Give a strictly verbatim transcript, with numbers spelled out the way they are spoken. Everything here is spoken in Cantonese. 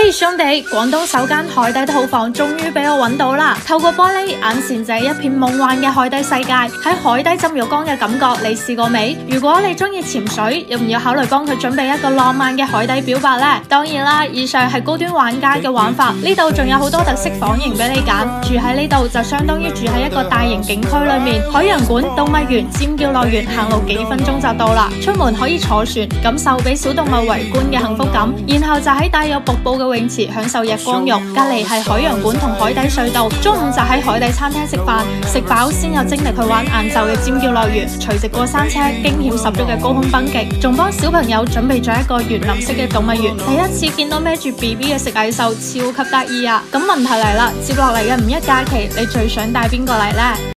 嘿、hey, 兄弟，廣東首間海底套房終於俾我揾到啦！透過玻璃，眼前就係一片夢幻嘅海底世界。喺海底浸浴缸嘅感覺，你試過未？如果你中意潛水，要唔要考慮幫佢準備一個浪漫嘅海底表白呢？當然啦，以上係高端玩家嘅玩法，呢度仲有好多特色房型俾你揀。住喺呢度就相當於住喺一個大型景區裏面，海洋館、動物園、尖叫樂園行路幾分鐘就到啦。出門可以坐船，感受俾小動物圍觀嘅幸福感，然後就喺帶有瀑布嘅泳池享受日光浴，隔籬係海洋館同海底隧道，中午就喺海底餐廳食飯，食飽先有精力去玩晏晝嘅尖叫樂園，垂直過山車，驚險十足嘅高空蹦極，仲幫小朋友準備咗一個園林式嘅動物園。第一次見到孭住 B B 嘅食蟻獸，超級得意啊！咁問題嚟啦，接落嚟嘅五一假期，你最想帶邊個嚟呢？